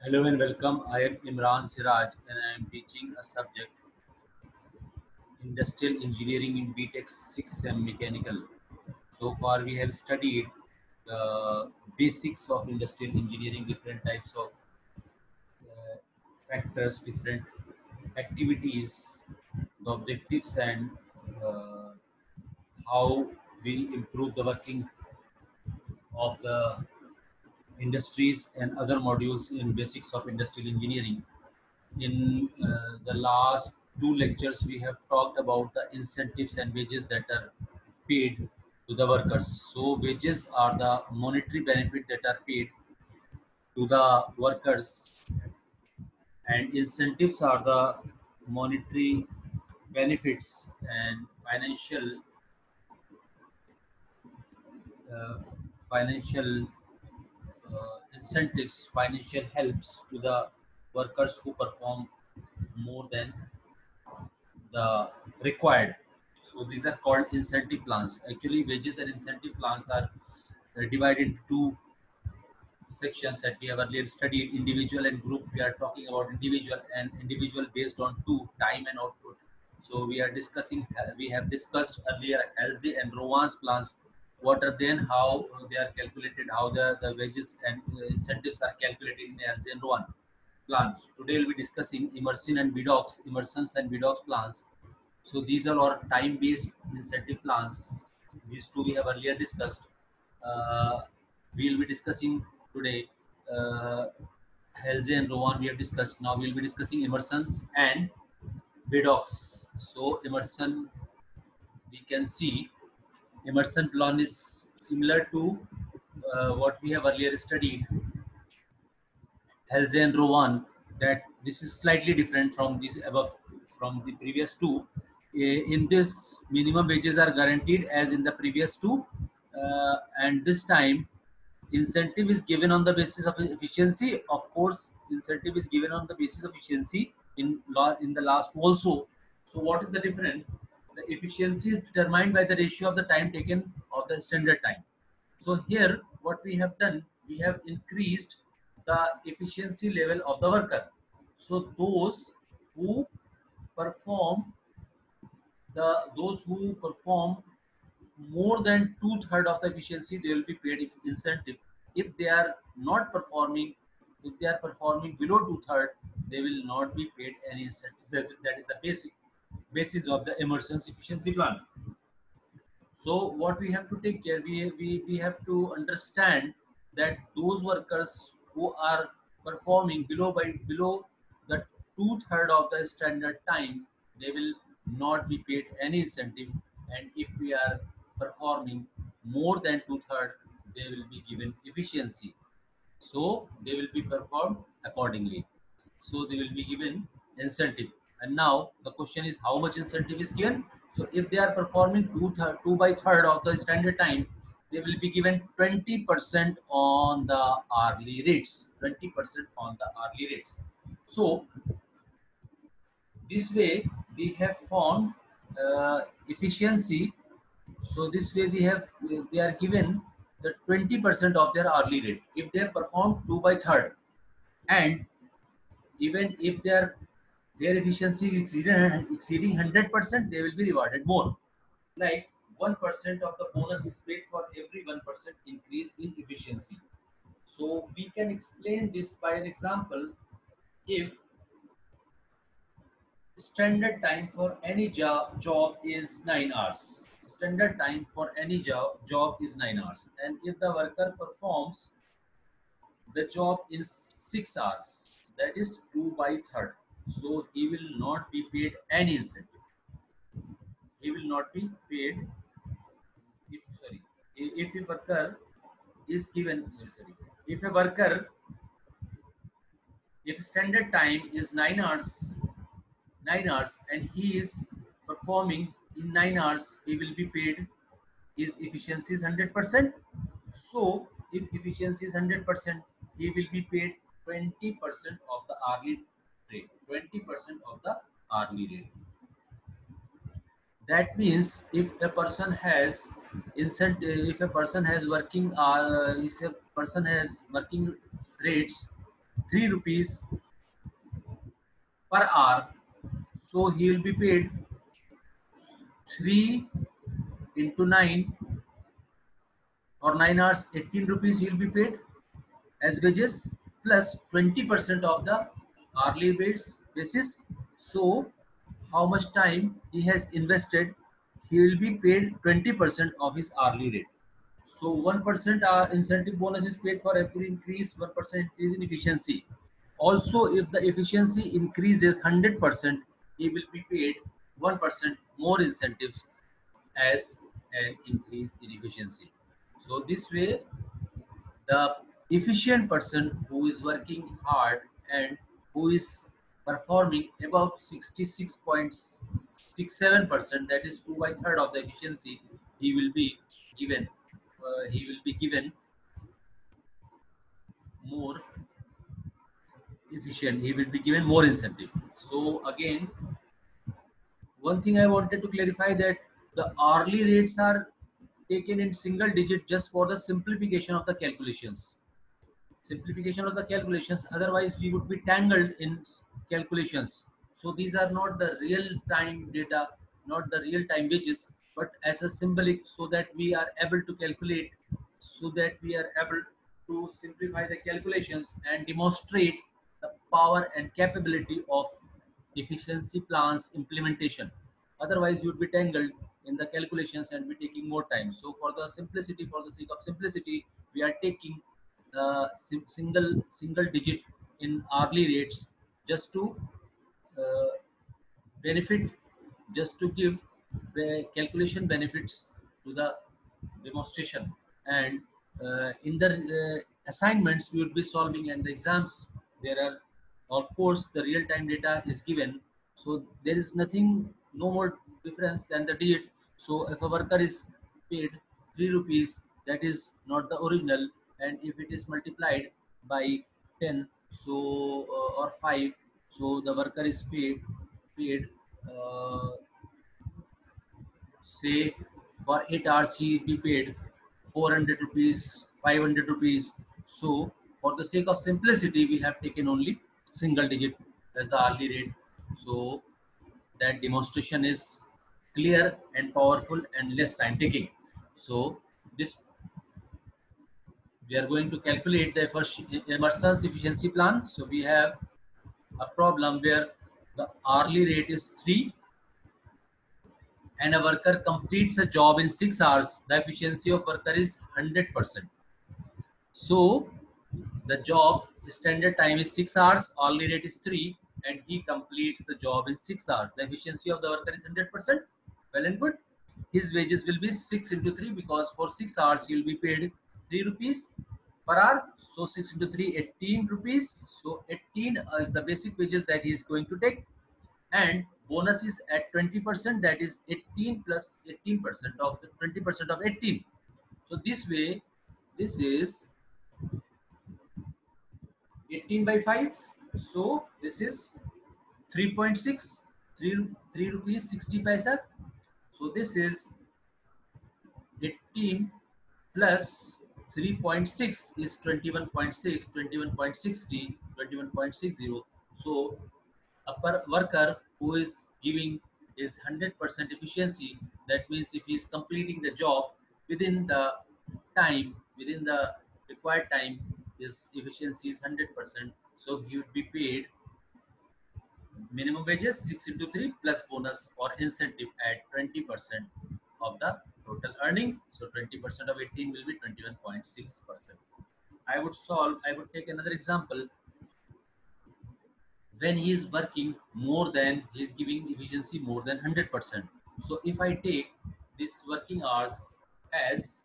Hello and welcome. I am Imran Siraj and I am teaching a subject Industrial Engineering in BTech 6 Sem Mechanical. So far we have studied the basics of industrial engineering, different types of uh, factors, different activities, the objectives and uh, how we improve the working of the industries and other modules in basics of industrial engineering. In the last two lectures, we have talked about the incentives and wages that are paid to the workers. So, wages are the monetary benefit that are paid to the workers, and incentives are the monetary benefits and uh, financial incentives, financial helps to the workers who perform more than the required. So these are called incentive plans. Actually, wages and incentive plans are divided into two sections that we have earlier studied: individual and group. We are talking about individual, and individual based on two: time and output. So we are discussing. We have discussed earlier LZ and Rowan's plans. What are they and how they are calculated? How the wages and incentives are calculated in LZ and Rowan plans. Today we'll be discussing Emerson's and Vidoc's plans. So these are our time-based incentive plans. These two we have earlier discussed. Uh, we'll be discussing today Halsey and Rowan we have discussed. Now we'll be discussing Emerson's and Vidoc's. So Emerson, we can see Emerson plan is similar to what we have earlier studied Halsey and Rowan, that this is slightly different from this above, from the previous two. In this, minimum wages are guaranteed as in the previous two, and this time incentive is given on the basis of efficiency. Of course, incentive is given on the basis of efficiency in law in the last two also. So what is the difference? The efficiency is determined by the ratio of the time taken of the standard time. So here, what we have done, we have increased the efficiency level of the worker. So who perform those who perform more than two-thirds of the efficiency, they will be paid incentive. If they are not performing, if they are performing below two-thirds, they will not be paid any incentive. That is the basis of the Emerson's efficiency plan. So what we have to take care, we have to understand that those workers who are performing below the two-thirds of the standard time, they will not be paid any incentive. And if we are performing more than two-thirds, they will be given efficiency. So they will be performed accordingly. So they will be given incentive. And now the question is how much incentive is given. So if they are performing two by third of the standard time, they will be given 20% on the hourly rates. 20% on the hourly rates. So this way they have found efficiency. So this way they are given the 20% of their hourly rate if they have performed two by third, and even if their efficiency is exceeding 100%, they will be rewarded more. Like 1% of the bonus is paid for every 1% increase in efficiency. So we can explain this by an example. If standard time for any job is 9 hours. Standard time for any job is 9 hours. And if the worker performs the job in 6 hours, that is 2 by third. So he will not be paid any incentive. He will not be paid if sorry if a worker is given if a worker, if standard time is 9 hours and he is performing in 9 hours, he will be paid, his efficiency is 100%. So if efficiency is 100%, he will be paid 20% of the hourly rate. 20% of the hourly rate. That means if a person has incentive, if a person has working rates 3 rupees per hour. So he will be paid 3 into 9 or 9 hours, 18 rupees he will be paid as wages plus 20% of the hourly rates basis. So how much time he has invested, he will be paid 20% of his hourly rate. So 1% incentive bonus is paid for every increase, 1% increase in efficiency. Also, if the efficiency increases 100%, he will be paid 1% more incentives as an increase in efficiency. So this way, the efficient person who is working hard and who is performing above 66.67%, that is 2 by third of the efficiency, he will be given more efficient, he will be given more incentive. So again, one thing I wanted to clarify, that the hourly rates are taken in single digit just for the simplification of the calculations. Simplification of the calculations, otherwise we would be tangled in calculations. So these are not the real time data, not the real time wages, but as a symbolic, so that we are able to calculate, so that we are able to simplify the calculations and demonstrate the power and capability of efficiency plans implementation. Otherwise you would be tangled in the calculations and be taking more time. So for the simplicity, for the sake of simplicity, we are taking single digit in hourly rates, just to uh, benefit, just to give the calculation benefits to the demonstration. And in the assignments we would be solving, and the exams, there are, of course, the real time data is given, so there is nothing, no more difference than the date. So if a worker is paid 3 rupees, that is not the original, and if it is multiplied by 10, so or 5, so the worker is paid uh, say for 8 hours he be paid 400 rupees, 500 rupees. So for the sake of simplicity, we have taken only single digit as the hourly rate, so that demonstration is clear and powerful and less time taking. So this, we are going to calculate the Emerson's efficiency plan. So we have a problem where the hourly rate is 3 and a worker completes a job in 6 hours, the efficiency of worker is 100%. So the job standard time is 6 hours, hourly rate is 3, and he completes the job in 6 hours. The efficiency of the worker is 100%. Well and good. His wages will be 6 into 3, because for 6 hours he will be paid 3 rupees per hour. So 6 into 3, 18 rupees. So 18 is the basic wages that he is going to take, and bonus is at 20%, that is 18 plus 18% of the 20% of 18. So this way, this is 18 by 5, so this is 3.6, 3 rupees 60 paisa. So this is 18 plus 3.6 is 21.6, 21.60, 21.60. So a per worker who is giving is 100% efficiency, that means if he is completing the job within the time, within the required time, his efficiency is 100%, so he would be paid minimum wages 6 into 3 plus bonus or incentive at 20% of the total earning. So 20% of 18 will be 21.6%. I would take another example. When he is working more than, he is giving efficiency more than 100%. So if I take this working hours as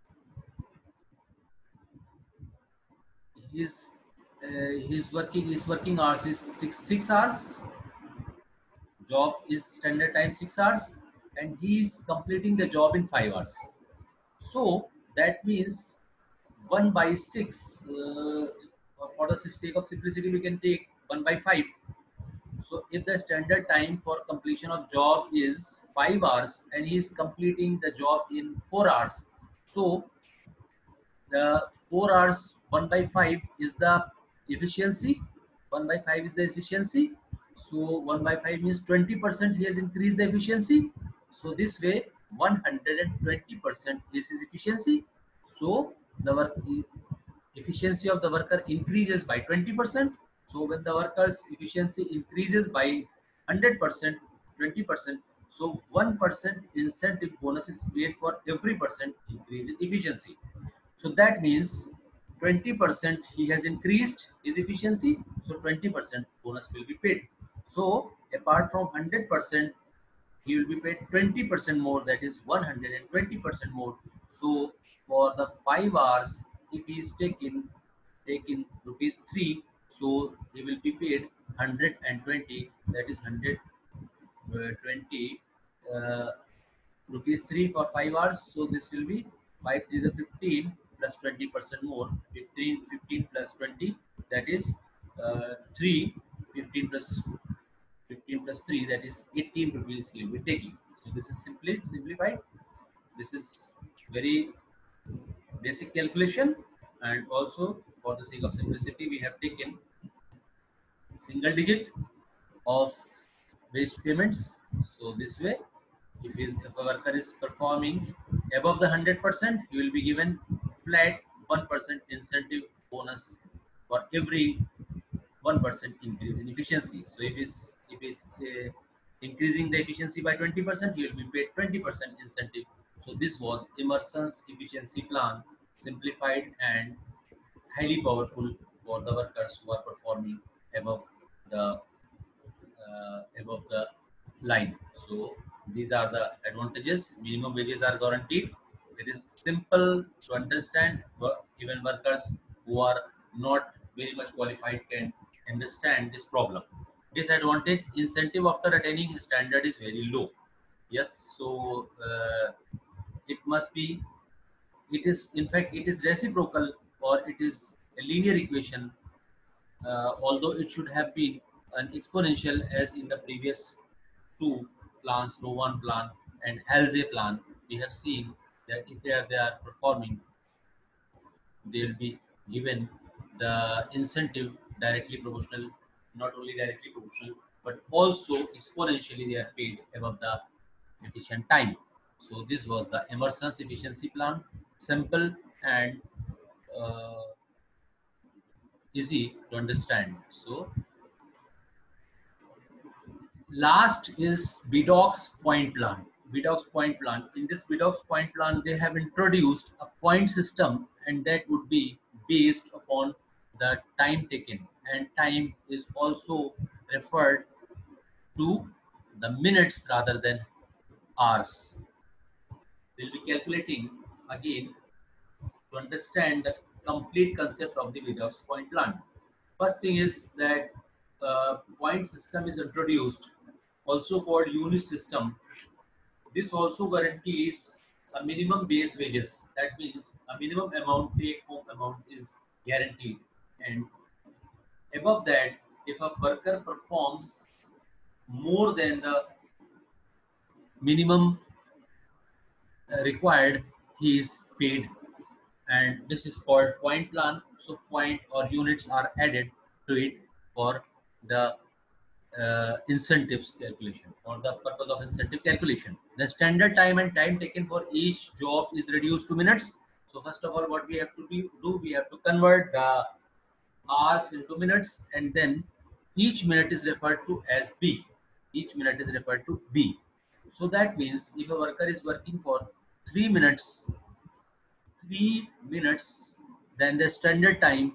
his his working hours is 6 hours, job is standard time 6 hours, and he is completing the job in 5 hours. So that means 1 by 6, for the sake of simplicity we can take 1 by 5. So if the standard time for completion of job is 5 hours and he is completing the job in 4 hours, so the 4 hours 1 by 5 is the efficiency. 1 by 5 is the efficiency. So 1 by 5 means 20% he has increased the efficiency. So this way 120% is his efficiency. So the efficiency of the worker increases by 20%. So when the worker's efficiency increases by 100%, 20%, so 1% incentive bonus is paid for every percent increase in efficiency. So that means 20% he has increased his efficiency, so 20% bonus will be paid. So apart from 100%, he will be paid 20% more, that is 120% more. So for the 5 hours, if he is taking rupees 3, so he will be paid 120, that is 120 uh, rupees 3 for 5 hours. So this will be 5 3 the 15 plus 20% more. 15 plus 20, that is 3. 15 plus 15 plus 3, that is 18 rupees he will be taking. So this is simply simplified. This is very basic calculation, and also for the sake of simplicity we have taken single digit of wage payments. So this way, if a worker is performing above the 100%, he will be given flat 1% incentive bonus for every 1% increase in efficiency. So if is increasing the efficiency by 20%, he will be paid 20% incentive. So this was Emerson's efficiency plan, simplified and highly powerful for the workers who are performing above above the line. So these are the advantages. Minimum wages are guaranteed. It is simple to understand. Even workers who are not very much qualified can understand this problem. Disadvantage: incentive after attaining standard is very low. Yes, so it must be. It is, in fact, it is reciprocal, or it is a linear equation, although it should have been an exponential as in the previous two plans, Novan plan and Halsey plan. We have seen that if they are performing, they will be given the incentive directly proportional, not only directly proportional, but also exponentially they are paid above the efficient time. So this was the Emerson's efficiency plan, simple and uh, easy to understand. So last is Bidox's point plan. Bidox's point plan. In this Bidox's point plan, they have introduced a point system, and that would be based upon the time taken. And time is also referred to the minutes rather than hours. We'll be calculating again to understand the complete concept of the Bidox's point plan. First thing is that point system is introduced, also called unit system. This also guarantees a minimum base wages. That means a minimum amount, take home amount is guaranteed. And above that, if a worker performs more than the minimum required, he is paid. And this is called point plan. So point or units are added to it for the incentives calculation, for the purpose of incentive calculation. The standard time and time taken for each job is reduced to minutes. So first of all, what we have to do, we have to convert the hours into minutes, and then each minute is referred to as B. Each minute is referred to B. So that means if a worker is working for 3 minutes, 3 minutes, then the standard time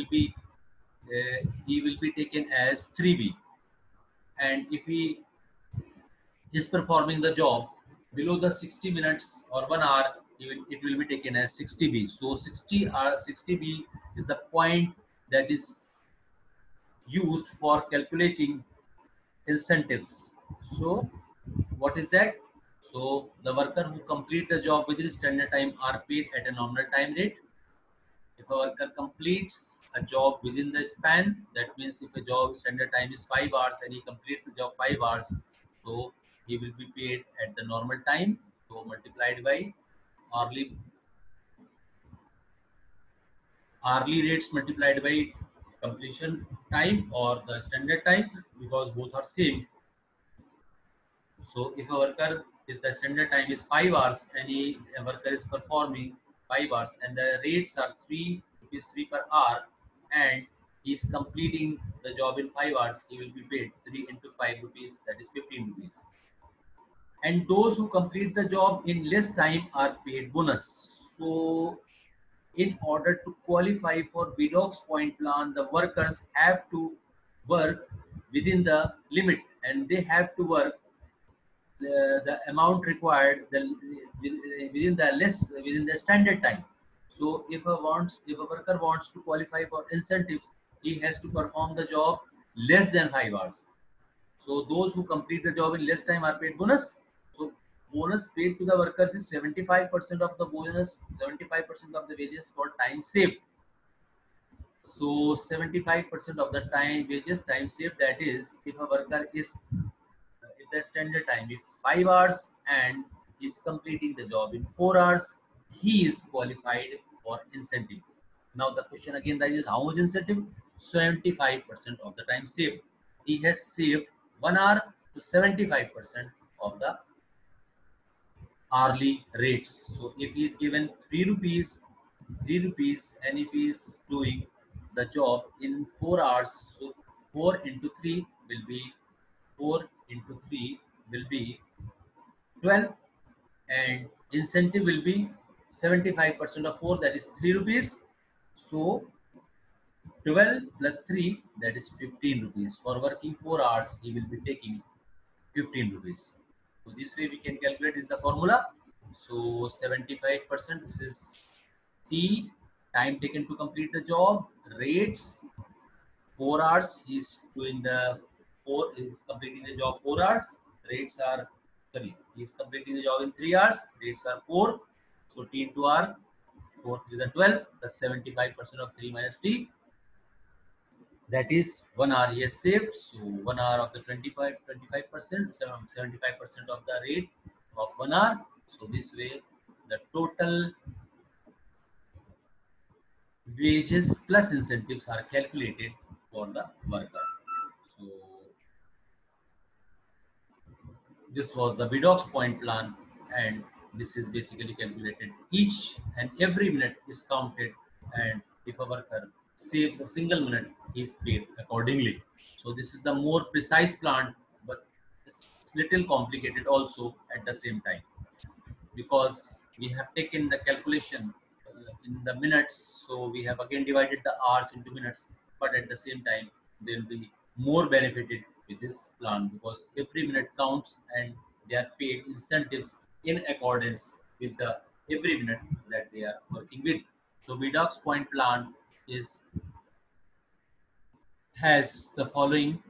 he will be taken as 3B. And if he is performing the job below the 60 minutes or 1 hour, it will be taken as 60B. So 60B is the point that is used for calculating incentives. So what is that? So the worker who complete the job within standard time are paid at a nominal time rate. If a worker completes a job within the span, that means if a job standard time is 5 hours and he completes the job 5 hours, so he will be paid at the normal time. So multiplied by hourly rates multiplied by completion time or the standard time, because both are same. So if a worker, if the standard time is 5 hours and a worker is performing 5 hours and the rates are 3 rupees 3 per hour, and he is completing the job in 5 hours, he will be paid 3 into 5 rupees, that is 15 rupees. And those who complete the job in less time are paid bonus. So in order to qualify for BDOX point plan, the workers have to work within the limit, and they have to work the amount required within the within the standard time. So if a worker wants to qualify for incentives, he has to perform the job less than 5 hours. So those who complete the job in less time are paid bonus. So bonus paid to the workers is 75% of the bonus, 75% of the wages for time saved. So 75% of the time wages time saved, that is, if a worker is, if the standard time is 5 hours and is completing the job in 4 hours, he is qualified for incentive. Now the question again rises, how much incentive? 75% of the time saved. He has saved 1 hour to 75% of the hourly rates. So if he is given 3 rupees, 3 rupees, and if he is doing the job in 4 hours, so 4 into 3 will be 4 into 3 will be 12, and incentive will be 75% of 4, that is 3 rupees. So 12 plus 3, that is 15 rupees. For working 4 hours, he will be taking 15 rupees. So this way we can calculate is the formula. So 75%, this is C, time taken to complete the job, rates 4 hours, he is doing the 4, is completing the job 4 hours, rates are, sorry, he is completing the job in 3 hours, rates are 4. So T into R, 4 is the 12 plus 75% of 3 minus T, that is 1 hour he has saved. So 1 hour of the 25%, 75% of the rate of 1 hour. So this way the total wages plus incentives are calculated for the worker. So this was the BDOX point plan, and this is basically calculated. Each and every minute is counted, and if a worker saves a single minute, he is paid accordingly. So this is the more precise plan, but it's little complicated also at the same time, because we have taken the calculation in the minutes, so we have again divided the hours into minutes, but at the same time they will be more benefited with this plan, because every minute counts and they are paid incentives in accordance with the every minute that they are working with. So BDOX point plan is has the following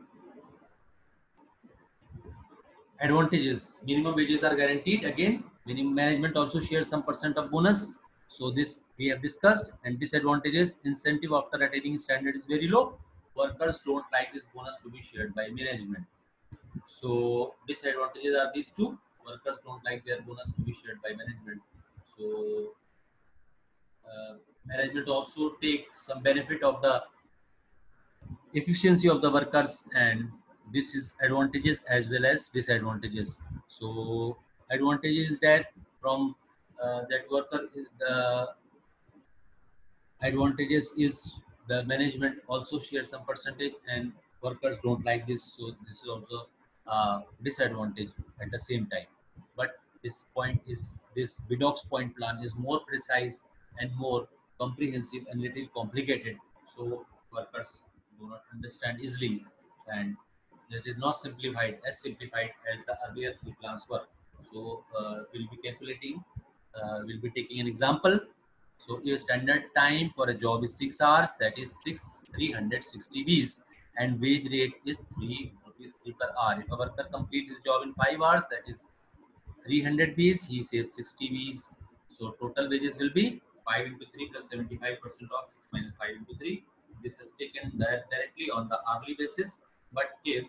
advantages. Minimum wages are guaranteed. Again, minimum management also shares some percent of bonus. So this we have discussed. And disadvantages, incentive after attaining standard is very low. Workers don't like this bonus to be shared by management. So disadvantages are these two. Workers don't like their bonus to be shared by management. So management also take some benefit of the efficiency of the workers, and this is advantages as well as disadvantages. So advantages is that from that worker is the advantages is the management also shares some percentage, and workers don't like this, so this is also disadvantage at the same time. But this point is, this BDOX point plan is more precise and more comprehensive and little complicated, so workers do not understand easily, and it is not simplified as the earlier three plans were. So we'll be calculating, we'll be taking an example. So your standard time for a job is 6 hours, that is 360 Bs, and wage rate is 3 rupees 3 per hour. If a worker completes his job in 5 hours, that is 300 Bs, he saves 60 Bs. So total wages will be 5 into 3 plus 75% of 6 minus 5 into 3. This is taken directly on the hourly basis. But if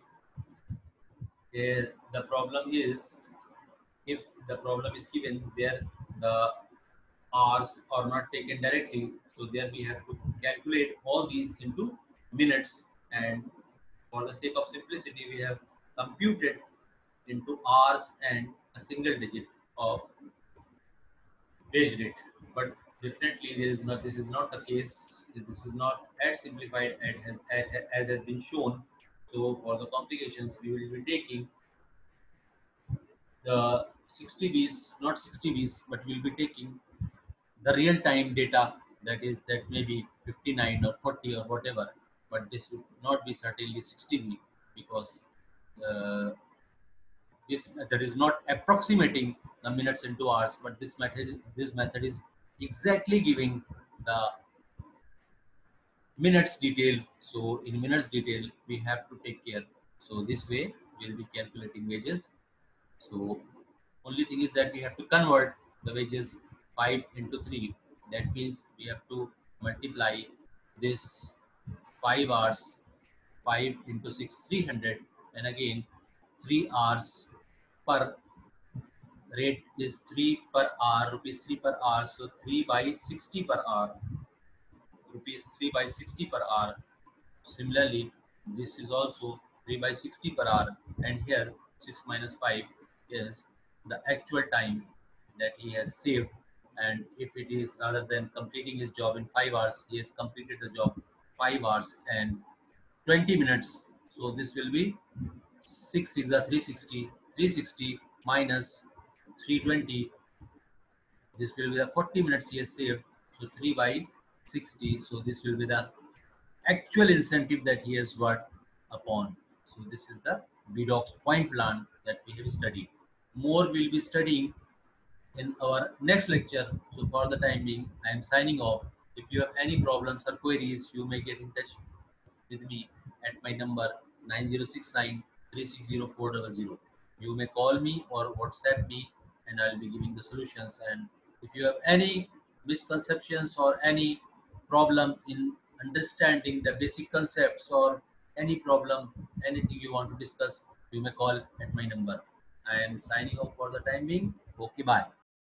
the problem is, if the problem is given where the hours are not taken directly, so there we have to calculate all these into minutes, and for the sake of simplicity we have computed into hours and a single digit of wage rate. But definitely there is not, this is not the case. This is not as simplified as has been shown. So for the complications we will be taking the 60 Bs, not 60 Bs, but we'll be taking the real time data, that is, that may be 59 or 40 or whatever, but this would not be certainly 60 B, because this method is not approximating the minutes into hours, but this method is exactly giving the minutes detail. So in minutes detail we have to take care. So this way we'll be calculating wages. So only thing is that we have to convert the wages 5 into 3. That means we have to multiply this 5 hours, 5 into 6, 300, and again 3 hours per rate is 3 per hour, rupees 3 per hour. So 3 by 60 per hour, rupees 3 by 60 per hour. Similarly, this is also 3 by 60 per hour, and here 6 minus 5 is the actual time that he has saved. And if it is, rather than completing his job in 5 hours, he has completed the job 5 hours and 20 minutes. So this will be 6 is a 360, 360 minus 320, this will be the 40 minutes he has saved. So 3 by 60. So this will be the actual incentive that he has worked upon. So this is the BDOC's point plan that we have studied. More we'll be studying in our next lecture. So for the time being, I am signing off. If you have any problems or queries, you may get in touch with me at my number 9069 You may call me or WhatsApp me, and I'll be giving the solutions. And if you have any misconceptions or any problem in understanding the basic concepts, or any problem, anything you want to discuss, you may call at my number. I am signing off for the time being. Okay, bye.